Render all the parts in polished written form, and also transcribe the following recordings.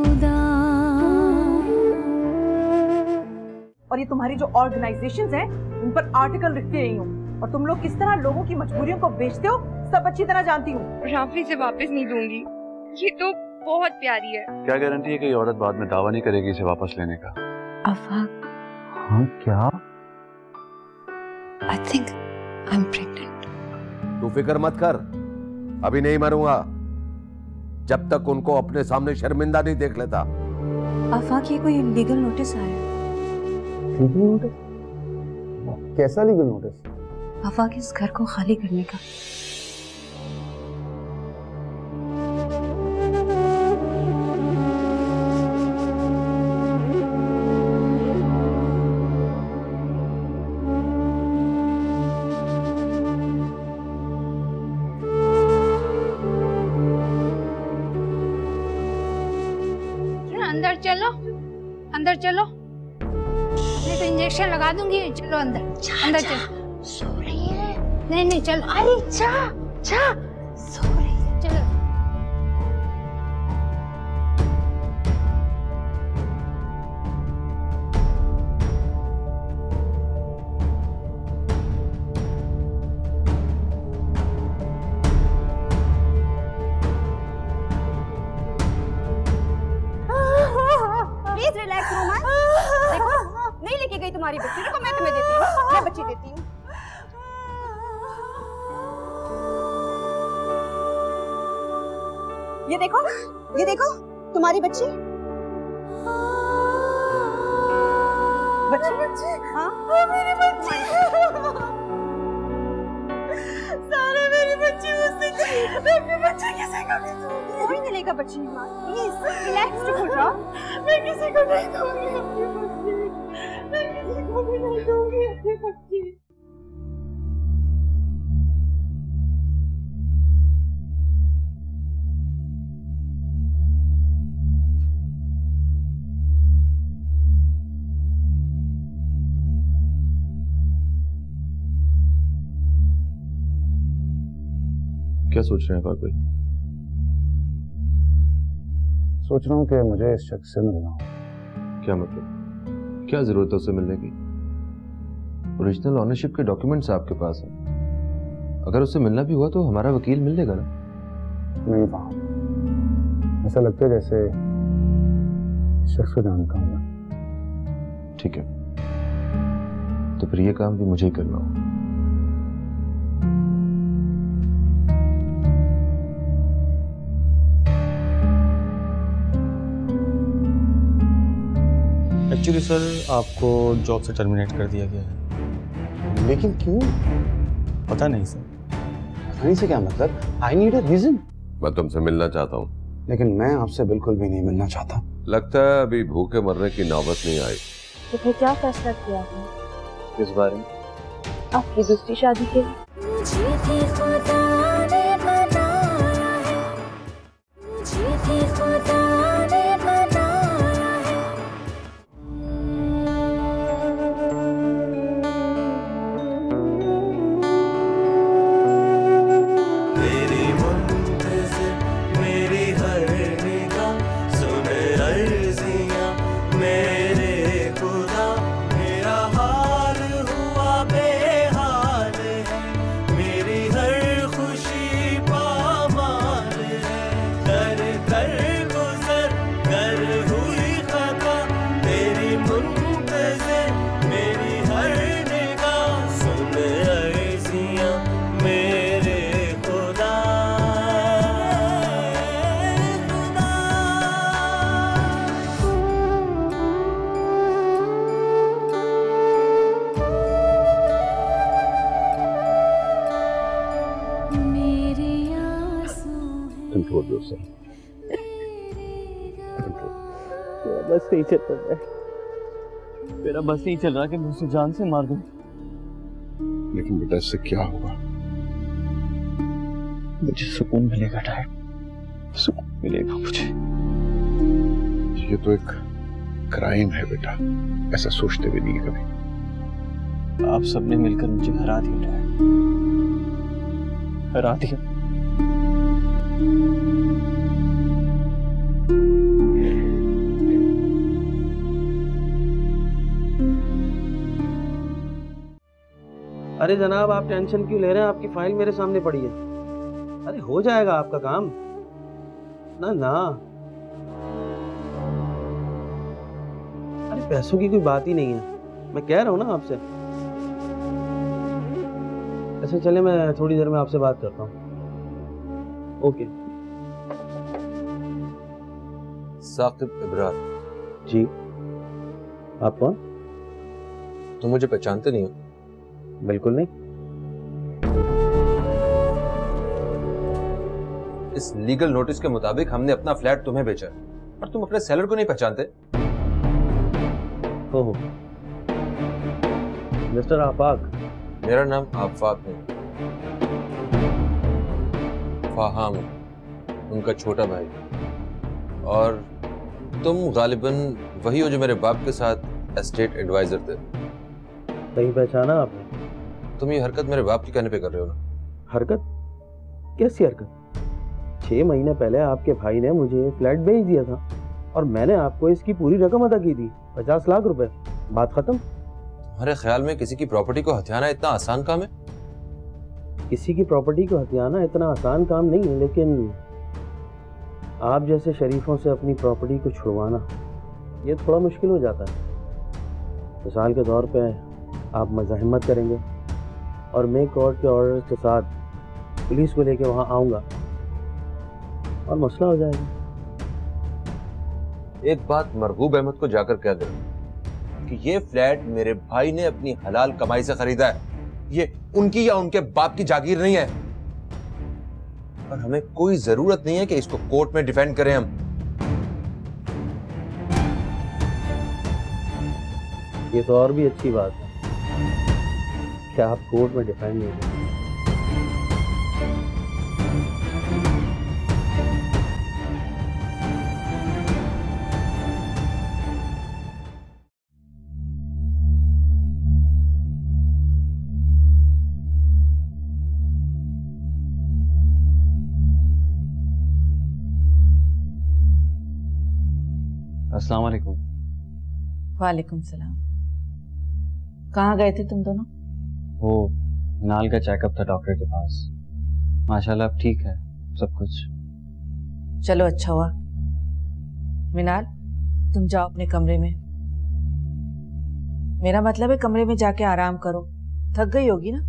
और ये तुम्हारी जो ऑर्गेनाइजेशंस हैं उन पर आर्टिकल लिखती रही हूँ, और तुम लोग किस तरह लोगों की मजबूरियों को बेचते हो सब अच्छी तरह जानती हूँ। राफी से वापस नहीं दूंगी, ये तो बहुत प्यारी है। क्या गारंटी है कि औरत बाद में दावा नहीं करेगी इसे वापस लेने का? आफाक, हाँ क्या? I think I'm pregnant. तू फिक्र मत कर, अभी नहीं मरूंगा जब तक उनको अपने सामने शर्मिंदा नहीं देख लेता। आफाक, ये कोई लीगल नोटिस आया है। Legal notice? कैसा लीगल नोटिस? आफाक, इस घर को खाली करने का। अंदर चलो, अंदर चलो, नहीं तो इंजेक्शन लगा दूंगी। चलो अंदर, अंदर चलो। सो रही है। नहीं नहीं चलो। अरे जा जा, सो रही है। चलो। Please relax Roman. देखो, नहीं लेके गई तुम्हारी बच्ची, रुको मैं तुम्हें देती हूँ, मैं बच्ची देती हूँ। ये देखो तुम्हारी बच्ची। बच्ची? हाँ मेरी बच्ची। सारा मेरी बच्ची मुझसे छीन, मैं अपनी बच्ची किसी को नहीं दूंगी। कोई नहीं लेगा बच्ची। प्लीज रिलैक्स हो जाओ। मैं किसी को नहीं दूंगी अपनी बच्ची, मैं किसी को भी नहीं दूंगी अपनी बच्ची। क्या सोच रहे हैं पापा भाई? सोच रहा हूँ कि मुझे इस शख्स से मिलना हो। क्या मतलब? क्या जरूरत है उससे मिलने की? ओरिजिनल ऑनरशिप के डॉक्यूमेंट्स आपके पास हैं। अगर उससे मिलना भी हुआ तो हमारा वकील मिल लेगा ना? नहीं पाऊँ, ऐसा लगता है जैसे इस शख्स को जानता हूँ मैं। ठीक है, तो फिर ये काम भी मुझे ही करना होगा। एक्चुअली सर, आपको जॉब से टर्मिनेट कर दिया गया है। लेकिन क्यों? पता नहीं सर। पता नहीं से क्या मतलब? I need a reason. मैं तुमसे मिलना चाहता हूँ। लेकिन मैं आपसे बिल्कुल भी नहीं मिलना चाहता। लगता है अभी भूखे मरने की नौबत नहीं आई। तो फिर क्या फैसला किया आपने? किस बारे में? आपकी दूसरी शादी के लिए। Control yourself. मेरा बस नहीं चल रहा है, मेरा बस नहीं चल रहा कि मैं उसे जान से मार दूं। लेकिन बेटा इससे क्या होगा? मुझे सुकून मिलेगा डैड, सुकून मिलेगा मुझे। ये तो एक क्राइम है बेटा, ऐसा सोचते भी नहीं कभी। आप सबने मिलकर मुझे हरा दिया डैड, हरा दिया। अरे जनाब, आप टेंशन क्यों ले रहे हैं? आपकी फाइल मेरे सामने पड़ी है। अरे हो जाएगा आपका काम। ना ना, अरे पैसों की कोई बात ही नहीं है, मैं कह रहा हूँ ना आपसे। अच्छा चले, मैं थोड़ी देर में आपसे बात करता हूँ। ओके। साकिब इब्रार। जी, आप कौन? तुम मुझे पहचानते नहीं हो? बिल्कुल नहीं। इस लीगल नोटिस के मुताबिक हमने अपना फ्लैट तुम्हें बेचा और तुम अपने सेलर को नहीं पहचानते? ओहो, मिस्टर आफाक। मेरा नाम आफाक नहीं, फाहाम, उनका छोटा भाई। और तुम गालिबन वही हो जो मेरे बाप के साथ एस्टेट एडवाइजर थे। सही पहचाना आपने। तुम ये हरकत मेरे बाप के कहने पे कर रहे हो ना? हरकत? कैसी हरकत? 6 महीने पहले आपके भाई ने मुझे फ्लैट बेच दिया था और मैंने आपको इसकी पूरी रकम अदा की थी, 50 लाख रुपए। बात खत्म। तुम्हारे ख्याल में किसी की प्रॉपर्टी को हथियाना इतना आसान काम है? किसी की प्रॉपर्टी को हथियाना इतना आसान काम नहीं है, लेकिन आप जैसे शरीफों से अपनी प्रॉपर्टी को छुड़वाना ये थोड़ा मुश्किल हो जाता है। मिसाल के तौर पे आप मज़ाहमत करेंगे और मैं कोर्ट के ऑर्डर के साथ पुलिस को लेके वहां आऊंगा और मसला हो जाएगा। एक बात मरगूब अहमद को जाकर कह दे कि ये फ्लैट मेरे भाई ने अपनी हलाल कमाई से खरीदा है, ये उनकी या उनके बाप की जागीर नहीं है और हमें कोई जरूरत नहीं है कि इसको कोर्ट में डिफेंड करें हम। ये तो और भी अच्छी बात है कि आप कोर्ट में डिफेंड नहीं करें। अस्सलाम वालेकुम। वालेकुम सलाम। कहाँ गए थे तुम दोनों? वो मिनाल का चेकअप था डॉक्टर के पास। माशाल्लाह अब ठीक है सब कुछ। चलो अच्छा हुआ। मिनाल, तुम जाओ अपने कमरे में। मेरा मतलब है कमरे में जाके आराम करो, थक गई होगी ना।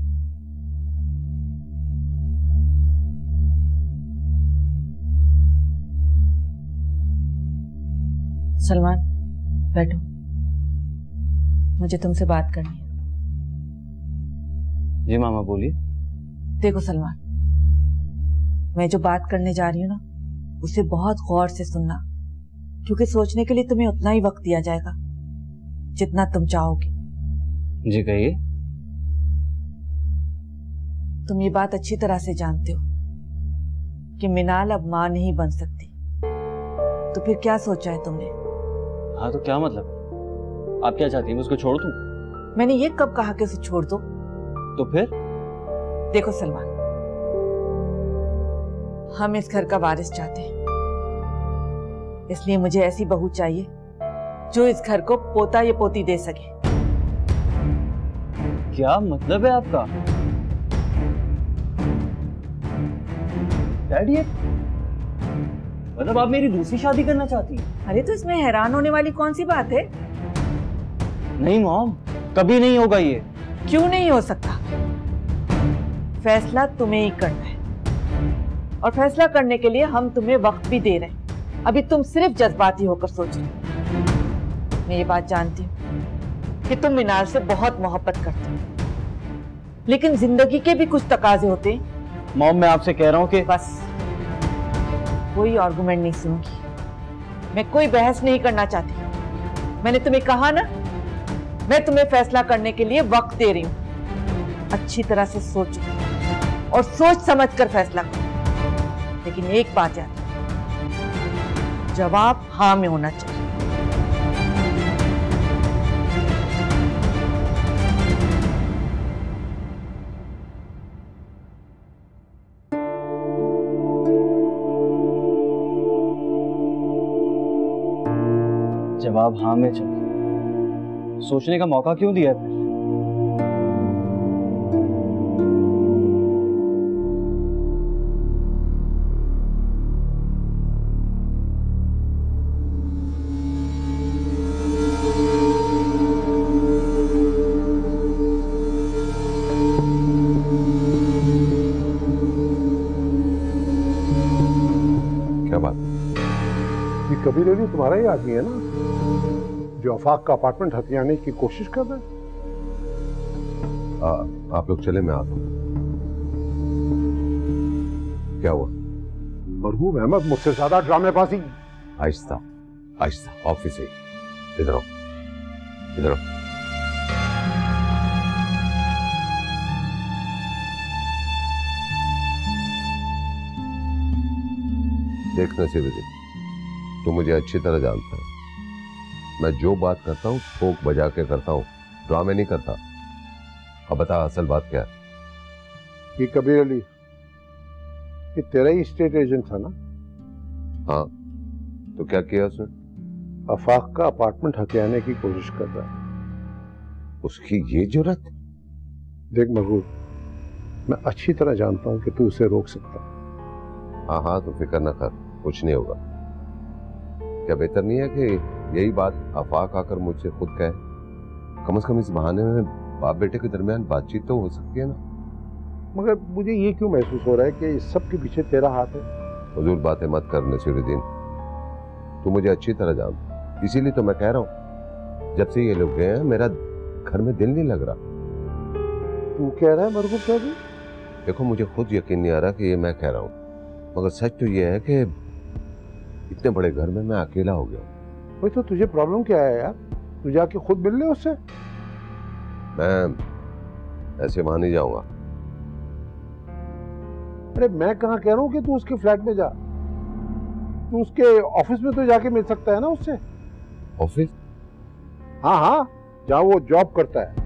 सलमान, बैठो, मुझे तुमसे बात करनी है। जी मामा बोलिए। देखो सलमान, मैं जो बात करने जा रही हूँ ना, उसे बहुत गौर से सुनना, क्योंकि सोचने के लिए तुम्हें उतना ही वक्त दिया जाएगा जितना तुम चाहोगे। जी कहिए। तुम ये बात अच्छी तरह से जानते हो कि मिनाल अब मां नहीं बन सकती, तो फिर क्या सोचा है तुमने? हाँ तो क्या मतलब? आप क्या चाहती हैं, मैं उसको छोड़ दूं? मैंने ये कब कहा कि उसे छोड़ दो? तो फिर? देखो सलमान, हम इस घर का वारिस चाहते हैं, इसलिए मुझे ऐसी बहू चाहिए जो इस घर को पोता या पोती दे सके। क्या मतलब है आपका? डैडी, मतलब आप मेरी दूसरी शादी करना चाहती हैं? अरे तो इसमें हैरान होने वाली कौन सी बात है? नहीं मॉम, कभी नहीं होगा ये। क्यों नहीं हो सकता? फैसला तुम्हें ही करना है और फैसला करने के लिए हम तुम्हें वक्त भी दे रहे हैं। अभी तुम सिर्फ जज्बाती होकर सोच रहे हो। मैं ये बात जानती हूँ कि तुम मिनाल से बहुत मोहब्बत करते हो, लेकिन जिंदगी के भी कुछ तकाजे होते हैं। मॉम मैं आपसे कह रहा हूँ कि बस, कोई आर्गुमेंट नहीं सुनूंगी, मैं कोई बहस नहीं करना चाहती। मैंने तुम्हें कहा ना, मैं तुम्हें फैसला करने के लिए वक्त दे रही हूं। अच्छी तरह से सोचो और सोच समझ कर फैसला करो, लेकिन एक बात याद रखो, जवाब हाँ में होना चाहिए। जवाब हाँ में चाहिए। सोचने का मौका क्यों दिया फिर? ये कबीर अली तुम्हारा ही आदमी है ना, जो आफाक का अपार्टमेंट हथियाने की कोशिश कर रहा है? आप लोग चले, मैं आता हूं। क्या हुआ? मरहूम अहमद मुझसे ज्यादा ड्रामेबाजी। आहिस्ता आहिस्ता, ऑफिस है, इधर आओ, इधर आओ। देख नसीरुद्दीन, तू मुझे अच्छी तरह जानता है। मैं जो बात करता हूँ ठोक बजा के करता हूँ, ड्रामे नहीं करता। अब बता असल बात क्या है? ये कबीर अली, ये तेरा ही स्टेट एजेंट था ना? हाँ, तो क्या किया उसने? आफाक का अपार्टमेंट हथियाने की कोशिश कर रहा है। उसकी ये जुर्रत? देख मरहूम, मैं अच्छी तरह जानता हूं कि तू उसे रोक सकता है। हाँ हाँ, तो फिक्र ना कर, कुछ नहीं होगा। क्या बेहतर नहीं है कि यही बात आफाक आकर मुझसे खुद कहे? कम से कम इस बहाने में बाप बेटे के दरमियान बातचीत तो हो सकती है ना। मगर मुझे ये क्यों महसूस हो रहा है कि इस सब के पीछे तेरा हाथ है? हुजूर बातें मत कर नसीरुद्दीन, तू मुझे अच्छी तरह जानता, इसीलिए तो मैं कह रहा हूँ, जब से ये लोग गए हैं मेरा घर में दिल नहीं लग रहा। तू कह रहा है मरहूम साहब? देखो, मुझे खुद यकीन नहीं आ रहा कि ये मैं कह रहा हूँ, मगर सच तो ये है कि इतने बड़े घर में मैं अकेला हो गया हूँ। भाई तो तुझे प्रॉब्लम क्या है यार? तू जाके खुद मिल ले उससे। मैं ऐसे वहां नहीं जाऊंगा। अरे मैं कहाँ कह रहा हूँ कि तू उसके फ्लैट में जा, तू उसके ऑफिस में तो जाके मिल सकता है ना उससे। ऑफिस? हाँ हाँ, जहाँ वो जॉब करता है।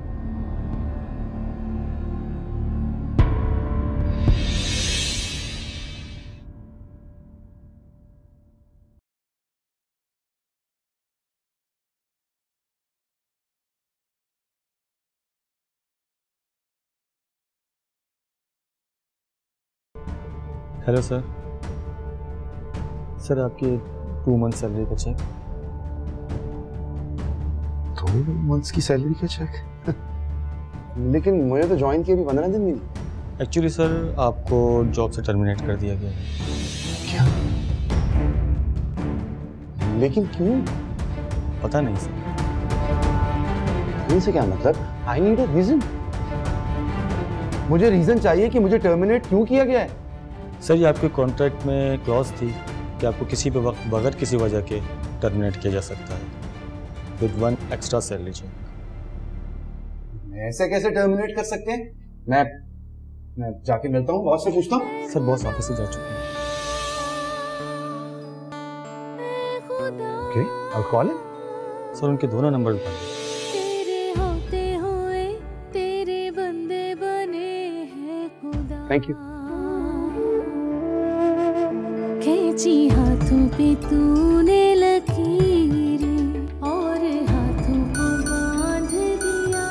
Hello sir. सर आपकी 2 मंथ सैलरी का चेक। 2 मंथ्स की सैलरी का चेक? लेकिन मुझे तो ज्वाइन किए भी 15 दिन नहीं। एक्चुअली सर आपको जॉब से टर्मिनेट कर दिया गया है। क्या? लेकिन क्यों? पता नहीं सर। इनसे क्या मतलब? I need a reason. मुझे रीजन चाहिए कि मुझे टर्मिनेट क्यों किया गया है। सर ये आपके कॉन्ट्रैक्ट में क्लॉज थी कि आपको किसी भी वक्त बगैर किसी वजह के टर्मिनेट किया जा सकता है विद 1 एक्स्ट्रा सैलरी चेक। ऐसे कैसे टर्मिनेट कर सकते हैं? मैं जाके मिलता हूँ, बॉस से पूछता हूँ। सर बॉस ऑफिस से जा चुके हैं। Okay, I will call him. Sir उनके दोनों नंबर बता दीजिए। Thank you. खींची हाथों पे तूने लकीरें और हाथों को बांध दिया।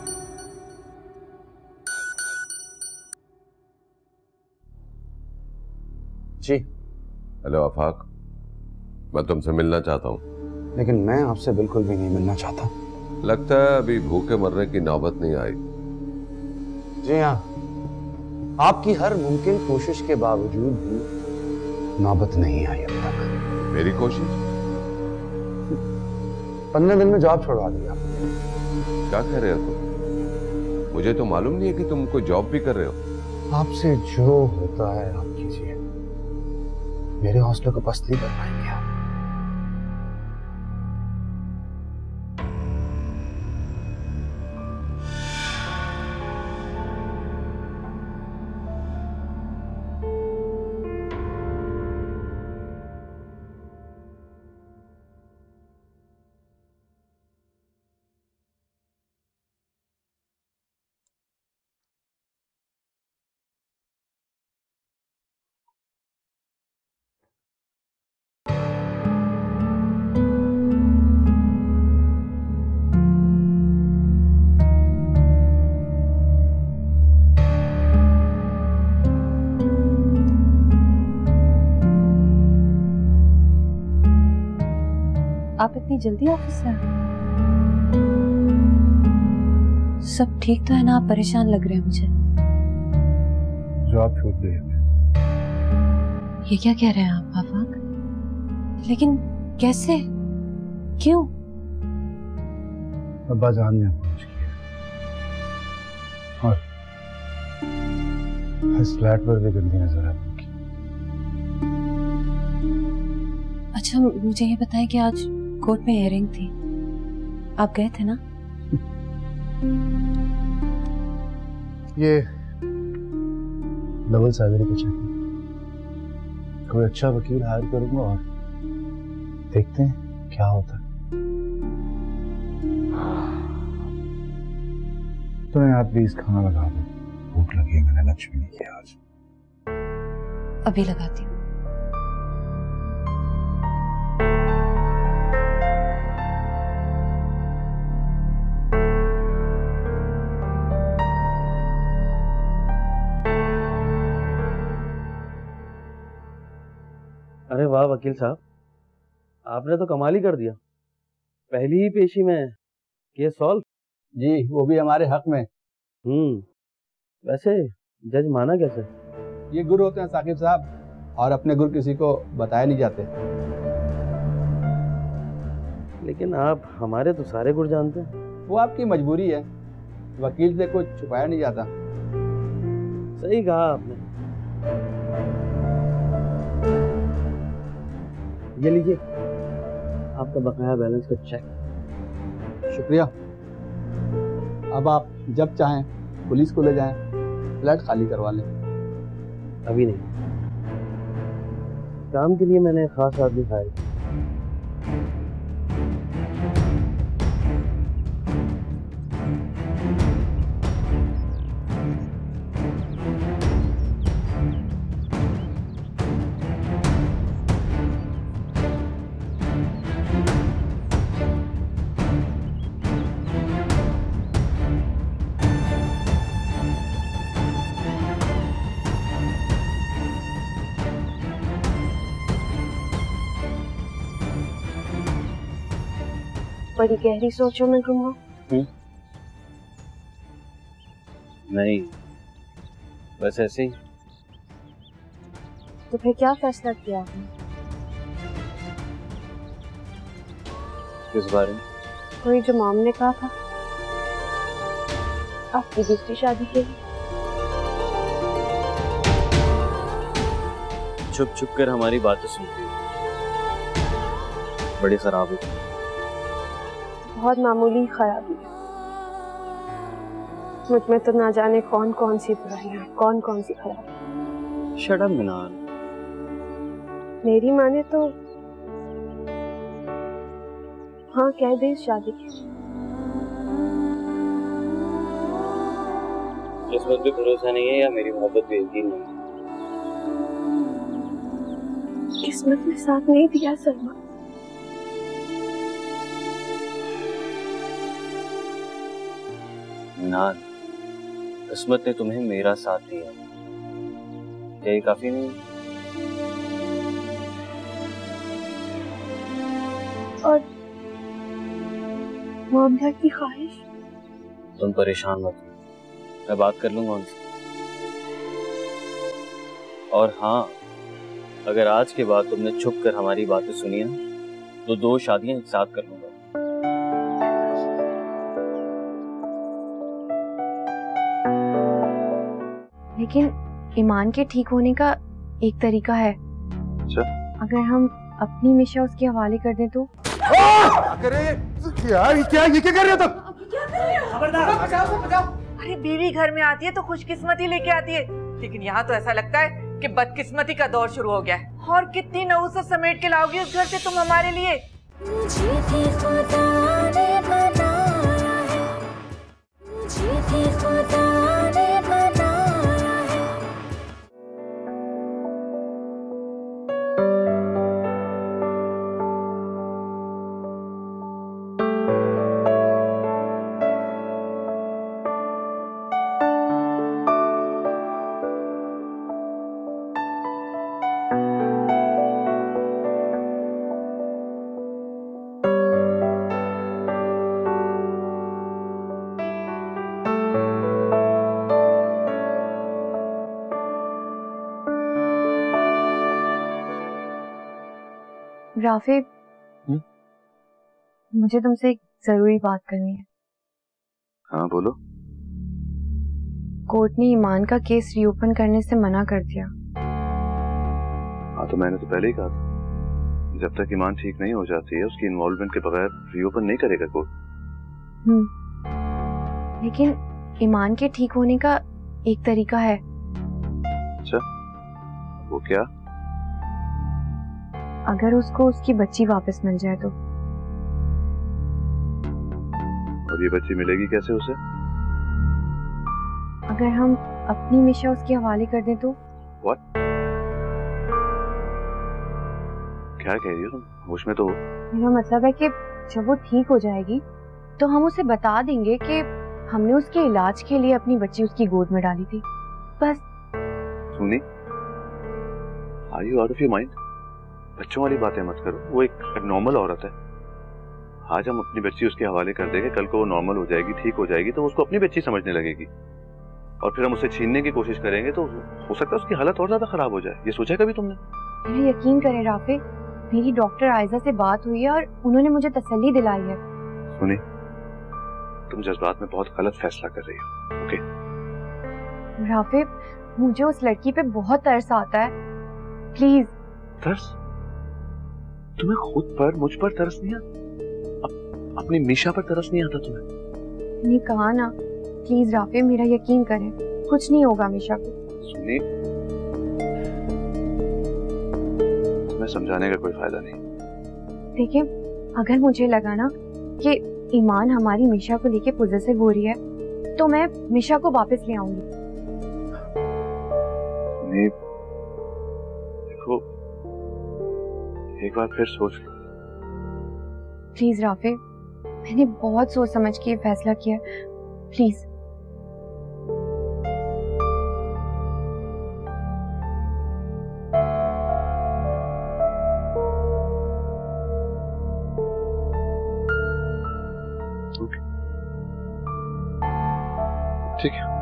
जी। हेलो आफाक, मैं तुमसे मिलना चाहता हूँ। लेकिन मैं आपसे बिल्कुल भी नहीं मिलना चाहता। लगता है अभी भूखे मरने की नौबत नहीं आई। जी हाँ, आपकी हर मुमकिन कोशिश के बावजूद भी नौबत नहीं आई अब तक। मेरी कोशिश? 15 दिन में जॉब छोड़वा दी आपने। क्या कह रहे हो तुम? मुझे तो मालूम नहीं है कि तुम कोई जॉब भी कर रहे हो। आपसे जो होता है आप कीजिए, मेरे हौसले को पस्त नहीं कर पाएंगे आप। आप इतनी जल्दी ऑफिस से आ गए? सब ठीक तो है ना? आप परेशान लग रहे हैं मुझे। जॉब छोड़ दी है। ये क्या कह रहे हैं आप आफाक? लेकिन कैसे? क्यों? अब्बा जान ने अप्रोच किया और इस फ्लैट पर भी गंदी नजर है उनकी। अच्छा मुझे ये बताएं कि आज कोर्ट में हियरिंग थी, आप गए थे ना? ये डबल सैलरी का चेक, कोई अच्छा वकील हायर करूंगा और देखते हैं क्या होता है। तो यार प्लीज खाना लगा दो, भूख लगी है, मैंने लंच भी नहीं किया आज। अभी लगाती हूँ। अरे वाह वकील साहब, आपने तो कमाल ही कर दिया। पहली ही पेशी में केस सॉल्व। जी, वो भी हमारे हक में। वैसे जज माना कैसे? ये गुरु होते हैं साकिब साहब, और अपने गुरु किसी को बताए नहीं जाते। लेकिन आप हमारे तो सारे गुर जानते हैं। वो आपकी मजबूरी है, वकील से कुछ छुपाया नहीं जाता। सही कहा आपने। ये लीजिए आपका बकाया बैलेंस का चेक। शुक्रिया। अब आप जब चाहें पुलिस को ले जाएं, फ्लैट खाली करवा लें। अभी नहीं, काम के लिए मैंने खास आदमी हायर किया। बड़ी गहरी सोचों में गुम हो। नहीं, बस ऐसे ही। तो फिर क्या फैसला किया आपने? किस बारे में? कोई जो मॉम ने कहा था आपकी दूसरी शादी के लिए। छुप छुप कर हमारी बातें सुनती है, बड़ी खराब है। बहुत मामूली खराबी है। मुझ में तो ना जाने कौन कौन सी बुराइयां, कौन कौन सी खराबी। Shut up Minal. मेरी माँ ने तो हाँ कह दे इस शादी की। किस्मत पे भरोसा नहीं है या मेरी मोहब्बत पे यकीन नहीं है? किस्मत ने साथ नहीं दिया सलमा। मिनाल, किस्मत ने तुम्हें मेरा साथ दिया, क्या ये काफी नहीं? और मोहब्बत की ख्वाहिश। तुम परेशान मत, मैं बात कर लूंगा उनसे। और हाँ, अगर आज के बाद तुमने छुप कर हमारी बातें सुनी ना, तो 2 शादियां एक साथ कर लूंगा। लेकिन ईमान के ठीक होने का एक तरीका है। अच्छा? अगर हम अपनी मिशा उसके हवाले कर दें तो। यार ये क्या कर रहे हो तुम? अरे बीवी घर में आती है तो खुशकिस्मती लेके आती है, लेकिन यहाँ तो ऐसा लगता है कि बदकिस्मती का दौर शुरू हो गया है। और कितनी नौसत समेट के लाओगी उस घर से तुम हमारे लिए? मुझे भी खुदा ने बनाया है, मुझे भी खुदा ने बनाया है। राफे, मुझे तुमसे एक जरूरी बात करनी है। हाँ बोलो। कोर्ट ने ईमान का केस रीओपन करने से मना कर दिया। हाँ तो मैंने तो पहले ही कहा था, जब तक ईमान ठीक नहीं हो जाती है उसकी इन्वॉल्वमेंट के बगैर रीओपन नहीं करेगा कोर्ट। लेकिन ईमान के ठीक होने का एक तरीका है। अच्छा, वो क्या? अगर उसको उसकी बच्ची वापस मिल जाए तो। और ये बच्ची मिलेगी कैसे उसे? अगर हम अपनी मिशा उसके हवाले कर दें तो। What? क्या कह रही हो तुम? होश में तो हो? मेरा मतलब है कि जब वो ठीक हो जाएगी तो हम उसे बता देंगे कि हमने उसके इलाज के लिए अपनी बच्ची उसकी गोद में डाली थी, बस। सुनी, are you out of your mind? बच्चों वाली बातें मत करो, वो एक नॉर्मल औरत है। आज हम अपनी बच्ची उसके हवाले कर देंगे, कल को वो नॉर्मल हो जाएगी, ठीक हो जाएगी तो उसको अपनी बच्ची समझने लगेगी, और फिर हम उसे छीनने की कोशिश करेंगे तो हो सकता है उसकी हालत और ज्यादा खराब हो जाए। ये सोचा कभी तुमने? मेरा यकीन करें राफे, मेरी डॉक्टर आयजा से बात हुई है और उन्होंने मुझे तसल्ली दिलाई है। सुनी, तुम जज्बात में बहुत गलत फैसला कर रही हो। ओके राफे, मुझे उस लड़की पे बहुत तरस आता है, प्लीज। तरस? तुम्हें खुद पर, मुझ पर तरस नहीं आता? अपनी मीशा पर तरस नहीं आता तुम्हें? नहीं कहा ना, प्लीज राफे मेरा यकीन करें, कुछ नहीं होगा मीशा को। सुनी, तुम्हें समझाने का कोई फायदा नहीं। देखिए, अगर मुझे लगा ना कि ईमान हमारी मीशा को लेके पॉजिटिव हो रही है तो मैं मीशा को वापस ले आऊंगी। सुनी, देखो एक बार फिर सोच लो। प्लीज राफे, मैंने बहुत सोच समझ के ये फैसला किया, प्लीज। ठीक है।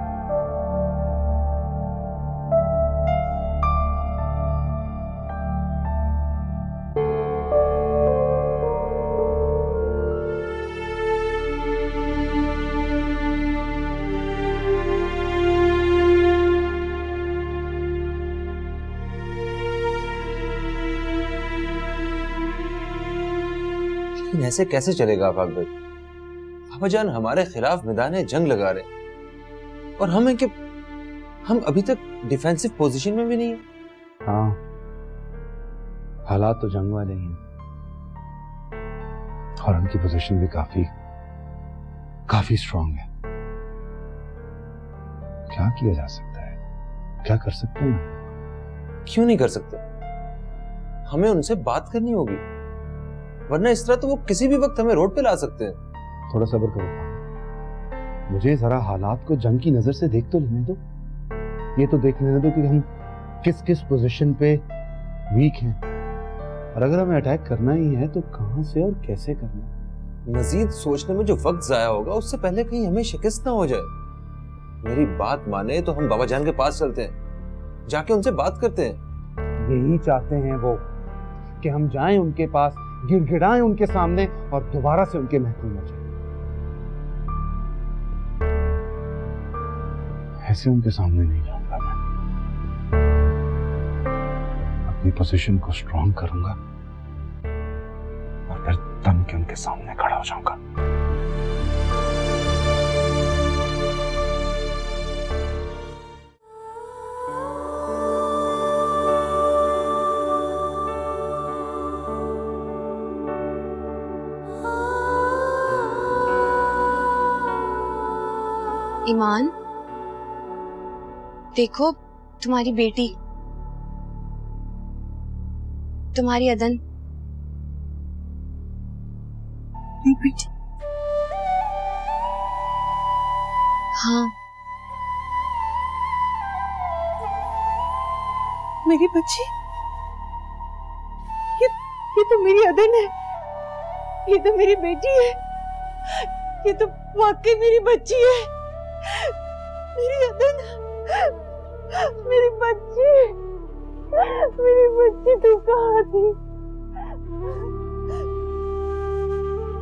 लेकिन ऐसे कैसे चलेगा आफाक भाई? अब्बाजान हमारे खिलाफ मैदान जंग लगा रहे हैं और हम अभी तक डिफेंसिव पोजीशन में भी नहीं है। हाँ, हालात तो जंग वाले ही हैं और उनकी पोजीशन भी काफी स्ट्रांग है। क्या किया जा सकता है? क्या कर सकते हैं? क्यों नहीं कर सकते? हमें उनसे बात करनी होगी, वरना इस तरह तो वो किसी भी वक्त हमें रोड पे ला सकते हैं। थोड़ा सब्र करो, मुझे जरा हालात को जंग की नजर से देख तो लेने दो। ये तो देख लेने दो कि हम किस किस पोजीशन पे वीक हैं, और अगर हमें अटैक करना ही है तो कहां से और कैसे करना है। मजीद सोचने में जो वक्त जाया होगा उससे पहले कहीं हमें शिकस्त ना हो जाए। मेरी बात माने तो हम बाबा जान के पास चलते हैं, जाके उनसे बात करते हैं। यही चाहते हैं वो कि हम जाएं उनके पास, गिड़गिड़ाएं उनके सामने और दोबारा से उनके महकूम हो जाएं। ऐसे उनके सामने नहीं जाऊंगा मैं, अपनी पोजीशन को स्ट्रांग करूंगा और फिर दम के उनके सामने खड़ा हो जाऊंगा। ईमान, देखो तुम्हारी बेटी, तुम्हारी अदन। बेटी? हाँ, मेरी बच्ची, ये तो मेरी अदन है, ये तो मेरी बेटी है, ये तो वाकई मेरी बच्ची है, मेरी अदन, मेरी बच्ची तू कहाँ थी?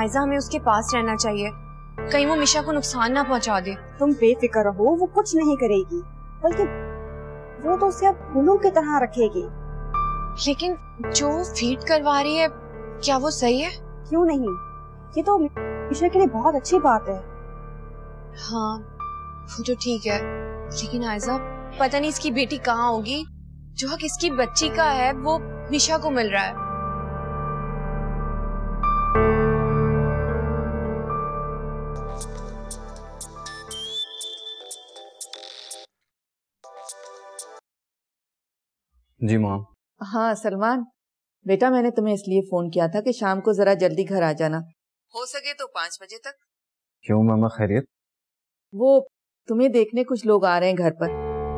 आयजा हमें उसके पास रहना चाहिए, कहीं वो मिशा को नुकसान ना पहुंचा दे। तुम बेफिक्र रहो, वो कुछ नहीं करेगी, बल्कि वो तो उसे अब फूलों की तरह रखेगी। लेकिन जो फीड करवा रही है, क्या वो सही है? क्यों नहीं, ये तो मिशा के लिए बहुत अच्छी बात है। हाँ वो तो ठीक है, लेकिन आयजा पता नहीं इसकी बेटी कहाँ होगी। जो हक इसकी बच्ची का है वो मिशा को मिल रहा है। जी मॉम। हाँ सलमान बेटा, मैंने तुम्हें इसलिए फोन किया था कि शाम को जरा जल्दी घर आ जाना, हो सके तो 5 बजे तक। क्यों मामा, खैरियत? वो तुम्हें देखने कुछ लोग आ रहे हैं घर पर।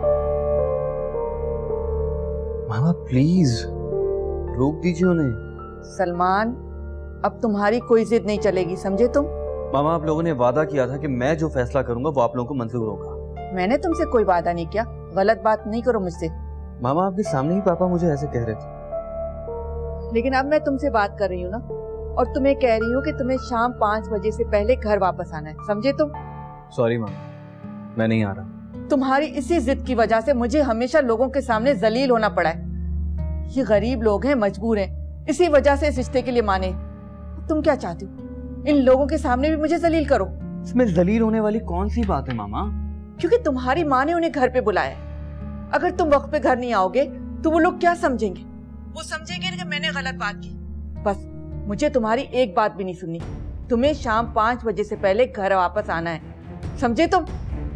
मामा प्लीज रोक दीजिए उन्हें। सलमान अब तुम्हारी कोई जिद नहीं चलेगी, समझे तुम? मामा आप लोगों ने वादा किया था कि मैं जो फैसला करूंगा वो आप लोगों को मंजूर होगा। मैंने तुमसे कोई वादा नहीं किया, गलत बात नहीं करो मुझसे। मामा आपके सामने ही पापा मुझे ऐसे कह रहे थे। लेकिन अब मैं तुमसे बात कर रही हूँ ना, और तुम्हें कह रही हूँ कि तुम्हें शाम 5 बजे से पहले घर वापस आना है, समझे तुम? सॉरी मामा, मैं नहीं आ रहा। तुम्हारी इसी जिद की वजह से मुझे हमेशा लोगों के सामने जलील होना पड़ा है। ये गरीब लोग हैं, मजबूर हैं, इसी वजह से इस रिश्ते के लिए माने। तुम क्या चाहती हो, इन लोगों के सामने भी मुझे जलील करो? इसमें जलील होने वाली कौन सी बात है मामा? क्योंकि तुम्हारी माँ ने उन्हें घर पे बुलाया है। अगर तुम वक्त पे घर नहीं आओगे तो वो लोग क्या समझेंगे? वो समझेंगे कि मैंने गलत बात की। बस मुझे तुम्हारी एक बात भी नहीं सुननी, तुम्हें शाम 5 बजे से पहले घर वापस आना है, समझे तुम?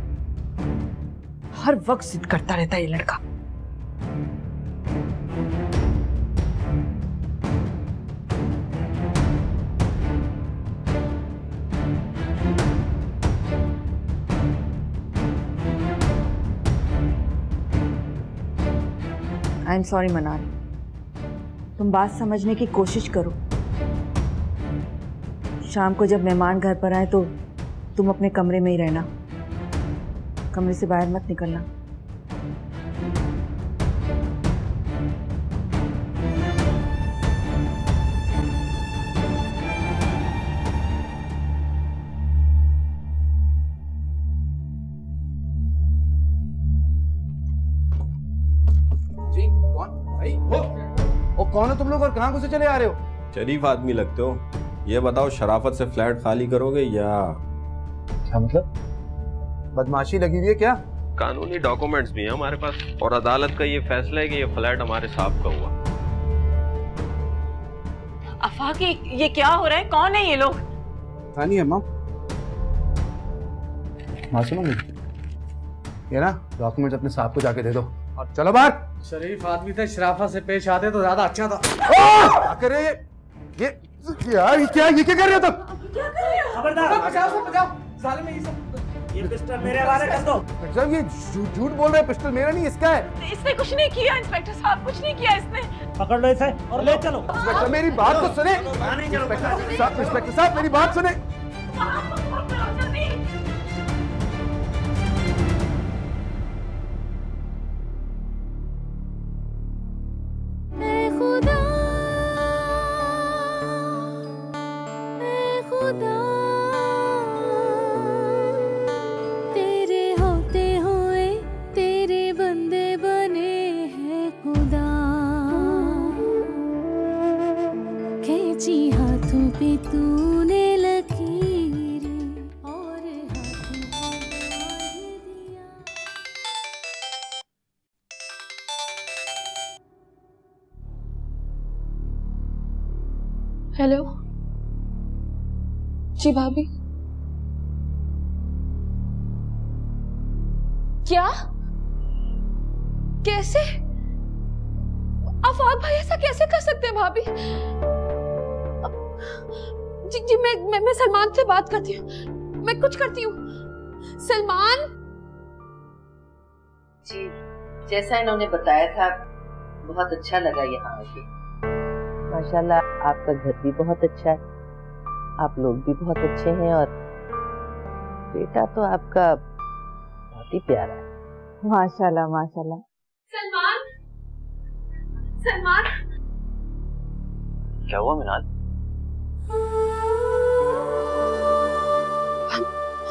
हर वक्त जिद करता रहता है ये लड़का। आई एम सॉरी मनाल, तुम बात समझने की कोशिश करो। शाम को जब मेहमान घर पर आए तो तुम अपने कमरे में ही रहना, कमरे से बाहर मत निकलना। कौन हो तुम लोग और कहाँ घुसे चले आ रहे हो? शरीफ आदमी लगते हो। ये बताओ शराफत से फ्लैट खाली करोगे या? क्या मतलब? बदमाशी लगी हुई है क्या? कानूनी डॉक्यूमेंट्स भी हैं हमारे पास और अदालत का ये फैसला है कि ये फ्लैट हमारे साहब का हुआ। आफाक, ये क्या हो रहा है? कौन है ये लोग? नहीं है माँ, सुनो मेरी, ये ना डॉक्यूमेंट्स अपने साहब को जाके दे दो और चलो बाहर। शरीफ आदमी थे, शराफत से पेश आते तो ज्यादा अच्छा था। क्या कर रहे ये यार, ये क्या कर रहे हो तुम? खबरदार, बचाओ साले में ये पिस्टल मेरे हवाले कर दो। साहब ये झूठ बोल रहे हैं, पिस्टल मेरा नहीं इसका है। इसने कुछ नहीं किया इंस्पेक्टर साहब, कुछ नहीं किया इसने। पकड़ लो इसे और ले चलो। इंस्पेक्टर मेरी बात तो सुने। इंस्पेक्टर साहब मेरी बात सुने। तेरे होते हुए तेरे बंदे बने हैं खुदा, खींची हाथों पे तूने लकीरें और हाथों पे दिया। हेलो जी भाभी। क्या? कैसे? आफाक भाई ऐसा कैसे कर सकते हैं भाभी? जी मैं सलमान से बात करती हूँ, मैं कुछ करती हूँ। सलमान जी, जैसा इन्होंने बताया था बहुत अच्छा लगा यहाँ आके। माशाल्लाह आपका घर भी बहुत अच्छा है, आप लोग भी बहुत अच्छे हैं और बेटा तो आपका बहुत ही प्यारा है। माशाल्लाह माशाल्लाह। सलमान, सलमान क्या हुआ मिनाल?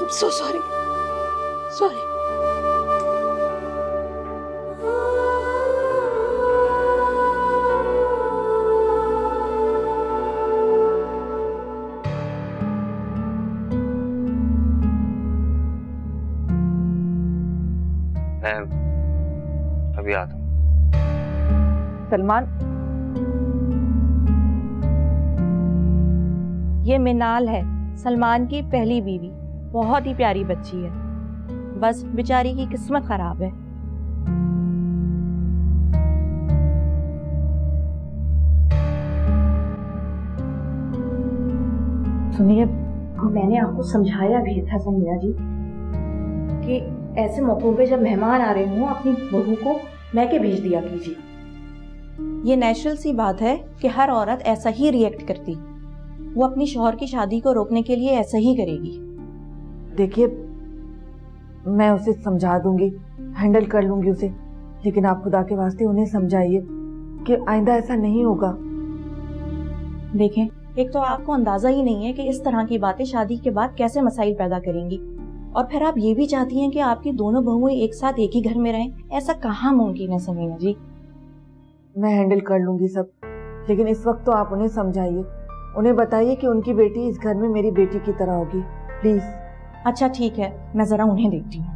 so sorry. Sorry. मैं अभी आता हूँ। सलमान, ये मिनाल है, सलमान की पहली बीवी। बहुत ही प्यारी बच्ची है, बस बेचारी की किस्मत खराब है। सुनिए, मैंने आपको समझाया भी था संध्या जी कि ऐसे मौकों पे जब मेहमान आ रहे हों अपनी बहू को मैके भेज दिया कीजिए। ये नेचुरल सी बात है कि हर औरत ऐसा ही रिएक्ट करती। वो अपनी शौहर की शादी को रोकने के लिए ऐसा ही करेगी। देखिए, मैं उसे समझा दूंगी, हैंडल कर लूंगी उसे, लेकिन आप खुदा के वास्ते उन्हें समझाइए कि आइंदा ऐसा नहीं होगा। देखें, एक तो आपको अंदाजा ही नहीं है कि इस तरह की बातें शादी के बाद कैसे मसाइल पैदा करेंगी, और फिर आप ये भी चाहती हैं कि आपकी दोनों बहुएं एक साथ एक ही घर में रहें। ऐसा कहाँ मुमकिन है समीना जी? मैं हैंडल कर लूंगी सब, लेकिन इस वक्त तो आप उन्हें समझाइए, उन्हें बताइए कि उनकी बेटी इस घर में मेरी बेटी की तरह होगी, प्लीज। अच्छा ठीक है, मैं जरा उन्हें देखती हूँ।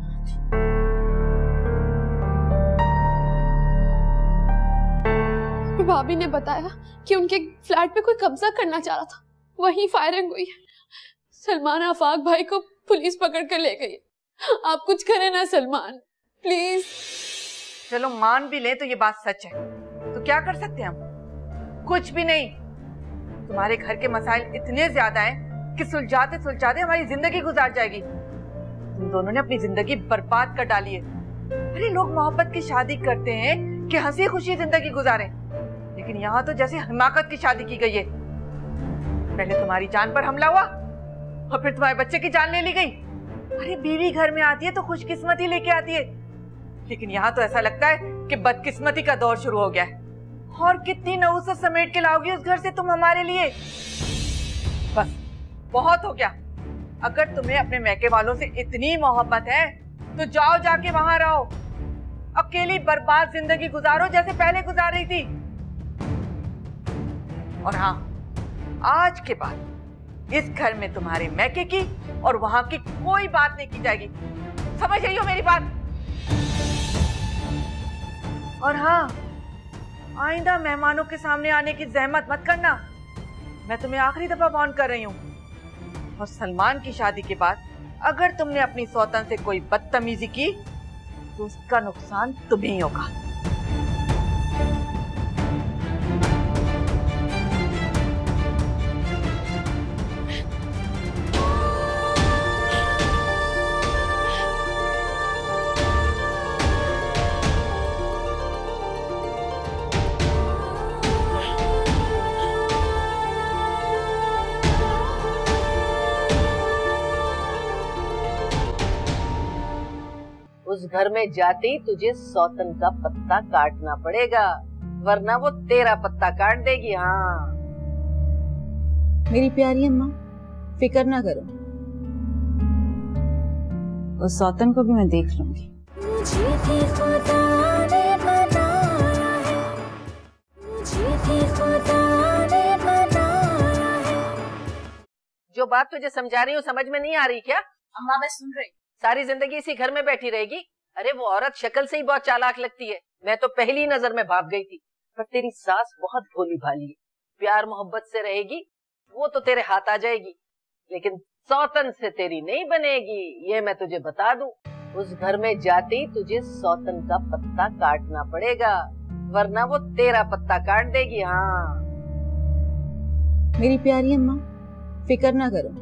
भाभी ने बताया कि उनके फ्लैट पे कोई कब्जा करना चाह रहा था, वहीं फायरिंग हुई है। सलमान आफाक भाई को पुलिस पकड़ कर ले गई। आप कुछ करें ना सलमान, प्लीज। चलो मान भी ले तो ये बात सच है, तो क्या कर सकते हैं हम? कुछ भी नहीं। तुम्हारे घर के मसाइल इतने ज्यादा हैं कि सुलझाते सुलझाते हमारी जिंदगी गुजार जाएगी। तुम दोनों ने अपनी जिंदगी बर्बाद कर डाली है। अरे लोग मोहब्बत की शादी करते हैं कि हंसी खुशी जिंदगी गुजारें, लेकिन यहाँ तो जैसे हमाकत की शादी की गई है। पहले तुम्हारी जान पर हमला हुआ और फिर तुम्हारे बच्चे की जान ले ली गई। अरे बीवी घर में आती है तो खुशकिस्मती लेके आती है, लेकिन यहाँ तो ऐसा लगता है कि बदकिस्मती का दौर शुरू हो गया है। और कितनी नौसत समेट के लाओगी उस घर से तुम हमारे लिए? बस बहुत हो गया। अगर तुम्हें अपने मैके वालों से इतनी मोहब्बत है तो जाओ जाके वहां रहो, अकेली बर्बाद जिंदगी गुजारो जैसे पहले गुजार रही थी। और हाँ, आज के बाद इस घर में तुम्हारे मैके की और वहां की कोई बात नहीं की जाएगी। समझ रही हो मेरी बात? और हाँ, आइंदा मेहमानों के सामने आने की जहमत मत करना। मैं तुम्हें आखिरी दफा वार्न कर रही हूँ। और सलमान की शादी के बाद अगर तुमने अपनी सौतन से कोई बदतमीजी की तो उसका नुकसान तुम्हें ही होगा। उस घर में जाते ही तुझे सौतन का पत्ता काटना पड़ेगा, वरना वो तेरा पत्ता काट देगी। हाँ मेरी प्यारी अम्मा, फिक्र ना करो, और सौतन को भी मैं देख लूंगी। जो बात तुझे समझा रही हूँ समझ में नहीं आ रही क्या? अम्मा मैं सुन रही। सारी जिंदगी इसी घर में बैठी रहेगी? अरे वो औरत शक्ल से ही बहुत चालाक लगती है, मैं तो पहली नजर में भाग गई थी। पर तेरी सास बहुत भोली भाली है, प्यार मोहब्बत से रहेगी वो तो तेरे हाथ आ जाएगी, लेकिन सौतन से तेरी नहीं बनेगी, ये मैं तुझे बता दूं। उस घर में जाते ही तुझे सौतन का पत्ता काटना पड़ेगा, वरना वो तेरा पत्ता काट देगी। हाँ मेरी प्यारी अम्मा, फिक्र ना करो,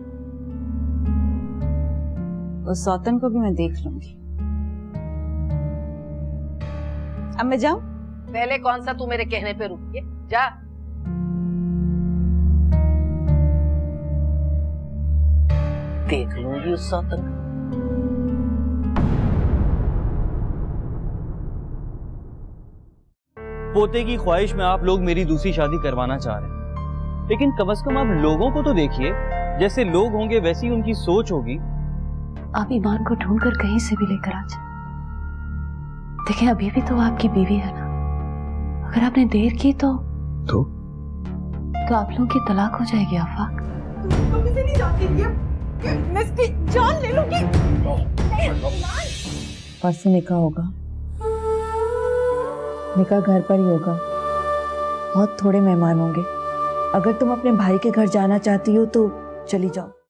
और सौतन को भी मैं देख लूंगी। अब मैं जाऊं? पहले कौन सा तू मेरे कहने पे रुकी है? जा। देख लूंगी उस सौतन। पोते की ख्वाहिश में आप लोग मेरी दूसरी शादी करवाना चाह रहे हैं, लेकिन कम से कम आप लोगों को तो देखिए, जैसे लोग होंगे वैसी उनकी सोच होगी। आप ईमान को ढूंढकर कहीं से भी लेकर आ जाए। देखिए अभी भी तो आपकी बीवी है ना, अगर आपने देर की तो आप लोगों की तलाक हो जाएगी आफाक। तुम इसे नहीं जानती मैं इसकी जान ले लूंगी। परसों निकाह होगा, निकाह घर पर ही होगा, बहुत थोड़े मेहमान होंगे। अगर तुम अपने भाई के घर जाना चाहती हो तो चली जाओ।